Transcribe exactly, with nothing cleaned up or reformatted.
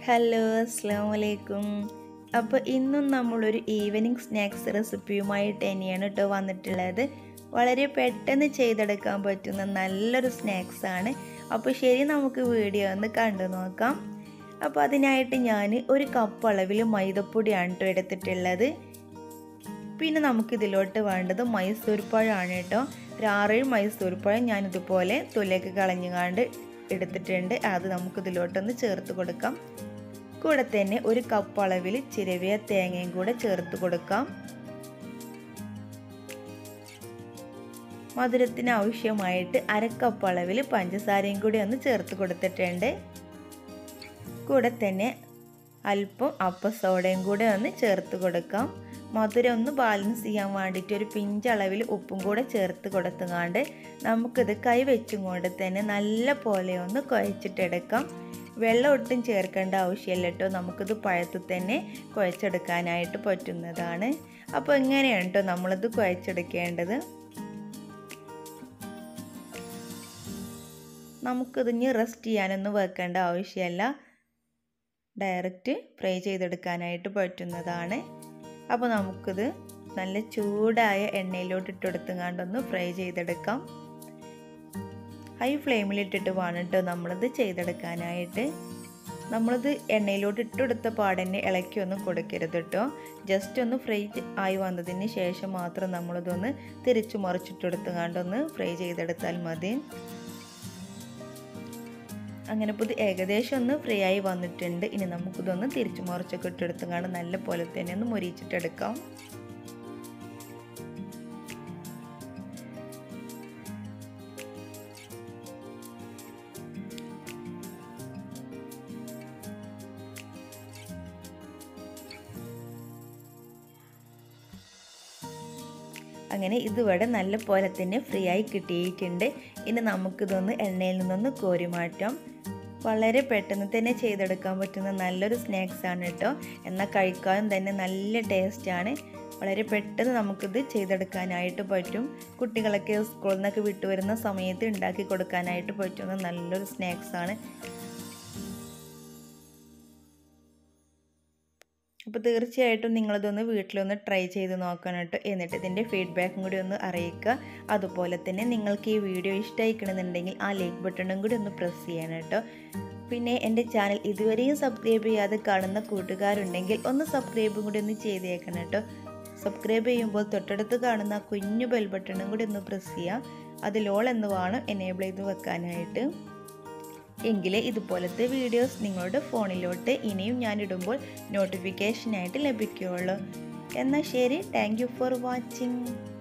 Hello അസ്സലാമലൈക്കും. അപ്പോൾ ഇന്നും നമ്മളൊരു ഈവനിങ് സ്നാക്സ് റെസിപ്പിയുമായിട്ട് തന്നെയാണ് കേട്ടോ വന്നിട്ടുള്ളത്. വളരെ പെട്ടെന്ന് ചെയ്തെടുക്കാൻ പറ്റുന്ന നല്ലൊരു സ്നാക്സാണ്. അപ്പോൾ ശരി, നമുക്ക് വീഡിയോ ഒന്ന് കണ്ടു നോക്കാം. അപ്പോൾ അതിനായിട്ട് ഞാൻ ഒരു കപ്പ് അളവിൽ മൈദപ്പൊടിയാണ് കേട്ടോ എടുത്തിട്ടുള്ളത്. പിന്നെ നമുക്കിതിലോട്ട് വേണ്ടത് മൈസൂർ പഴമാണ് കേട്ടോ. ഒരു ആറേഴ് മൈസൂർ പഴം ഞാനിതുപോലെ തൊലിയൊക്കെ കളഞ്ഞുകാണ്ട് എടുത്തിട്ടുണ്ട്. അത് നമുക്കിതിലോട്ടൊന്ന് ചേർത്ത് കൊടുക്കാം. കൂടെ തന്നെ ഒരു കപ്പ് അളവിൽ ചിരവിയ തേങ്ങയും കൂടെ ചേർത്ത് കൊടുക്കാം. മധുരത്തിന് ആവശ്യമായിട്ട് അര കപ്പ് അളവിൽ പഞ്ചസാരയും കൂടി ഒന്ന് ചേർത്ത് കൊടുത്തിട്ടുണ്ട്. കൂടെ തന്നെ അല്പം അപ്പ സോഡയും കൂടെ ഒന്ന് ചേർത്ത് കൊടുക്കാം. മധുരം ഒന്ന് ബാലൻസ് ചെയ്യാൻ വേണ്ടിയിട്ട് ഒരു പിഞ്ചളവിൽ ഉപ്പും കൂടെ ചേർത്ത് കൊടുത്തുകൊണ്ട് നമുക്കിത് കൈ വെച്ചും കൊണ്ട് തന്നെ നല്ല പോലെ ഒന്ന് കുഴച്ചിട്ടെടുക്കാം. വെള്ളം ഒട്ടും ചേർക്കേണ്ട ആവശ്യമില്ല കേട്ടോ. നമുക്കിത് പഴത്തിൽ തന്നെ കുഴച്ചെടുക്കാനായിട്ട് പറ്റുന്നതാണ്. അപ്പോൾ എങ്ങനെയാണ് കേട്ടോ നമ്മളിത് കുഴച്ചെടുക്കേണ്ടത്. നമുക്കിതിന് റെസ്റ്റ് ചെയ്യാനൊന്നും വെക്കേണ്ട ആവശ്യമില്ല. ഡയറക്റ്റ് ഫ്രൈ ചെയ്തെടുക്കാനായിട്ട് പറ്റുന്നതാണ്. അപ്പോൾ നമുക്കിത് നല്ല ചൂടായ എണ്ണയിലോട്ട് ഇട്ടെടുത്തുകൊണ്ടൊന്ന് ഫ്രൈ ചെയ്തെടുക്കാം. ഹൈ ഫ്ലെയിമിലിട്ടിട്ട് വേണം കേട്ടോ നമ്മളിത് ചെയ്തെടുക്കാനായിട്ട്. നമ്മളിത് എണ്ണയിലോട്ട് ഇട്ടെടുത്ത പാടന്നെ ഇളക്കിയൊന്നും കൊടുക്കരുത് കേട്ടോ. ജസ്റ്റ് ഒന്ന് ഫ്രൈ ആയി വന്നതിന് ശേഷം മാത്രം നമ്മളിതൊന്ന് തിരിച്ചു മറിച്ചിട്ടെടുത്തുകൊണ്ടൊന്ന് ഫ്രൈ ചെയ്തെടുത്താൽ മതി. അങ്ങനെ ഇപ്പോൾ ഇത് ഏകദേശം ഒന്ന് ഫ്രൈ ആയി വന്നിട്ടുണ്ട്. ഇനി നമുക്കിതൊന്ന് തിരിച്ചു മറിച്ചൊക്കെ ഇട്ടെടുത്തുകൊണ്ട് നല്ല പോലെ തന്നെ ഒന്ന് മൊരിച്ചിട്ടെടുക്കാം. അങ്ങനെ ഇതിവിടെ നല്ല പോലെ തന്നെ ഫ്രീ ആയി കിട്ടിയിട്ടുണ്ട്. ഇനി നമുക്കിതൊന്ന് എണ്ണയിൽ നിന്നൊന്ന് കോരി മാറ്റാം. വളരെ പെട്ടെന്ന് തന്നെ ചെയ്തെടുക്കാൻ പറ്റുന്ന നല്ലൊരു സ്നാക്സാണ് കേട്ടോ. എന്നാൽ കഴിക്കാനും തന്നെ നല്ല ടേസ്റ്റാണ്. വളരെ പെട്ടെന്ന് നമുക്കിത് ചെയ്തെടുക്കാനായിട്ട് പറ്റും. കുട്ടികളൊക്കെ സ്കൂളിൽ നിന്നൊക്കെ വിട്ടു വരുന്ന സമയത്ത് ഉണ്ടാക്കി കൊടുക്കാനായിട്ട് പറ്റുന്ന നല്ലൊരു സ്നാക്സാണ്. അപ്പോൾ തീർച്ചയായിട്ടും നിങ്ങളിതൊന്ന് വീട്ടിലൊന്ന് ട്രൈ ചെയ്ത് നോക്കണം കേട്ടോ. എന്നിട്ട് ഇതിൻ്റെ ഫീഡ്ബാക്കും കൂടി ഒന്ന് അറിയിക്കുക. അതുപോലെ തന്നെ നിങ്ങൾക്ക് ഈ വീഡിയോ ഇഷ്ടമായിക്കണമെന്നുണ്ടെങ്കിൽ ആ ലൈക്ക് ബട്ടണും കൂടി ഒന്ന് പ്രസ് ചെയ്യണം കേട്ടോ. പിന്നെ എൻ്റെ ചാനൽ ഇതുവരെയും സബ്സ്ക്രൈബ് ചെയ്യാതെ കാണുന്ന കൂട്ടുകാരുണ്ടെങ്കിൽ ഒന്ന് സബ്സ്ക്രൈബും കൂടി ഒന്ന് ചെയ്തേക്കണം കേട്ടോ. സബ്സ്ക്രൈബ് ചെയ്യുമ്പോൾ തൊട്ടടുത്ത് കാണുന്ന കുഞ്ഞു ബെൽ ബട്ടണും കൂടി ഒന്ന് പ്രസ് ചെയ്യുക. അതിൽ ഓൾ എന്ന് വേണം എനേബിൾ ചെയ്ത് വെക്കാനായിട്ട്. എങ്കിലേ ഇതുപോലത്തെ വീഡിയോസ് നിങ്ങളുടെ ഫോണിലോട്ട് ഇനിയും ഞാനിടുമ്പോൾ നോട്ടിഫിക്കേഷനായിട്ട് ലഭിക്കുകയുള്ളൂ. എന്നാൽ ശരി, താങ്ക് യു ഫോർ വാച്ചിങ്.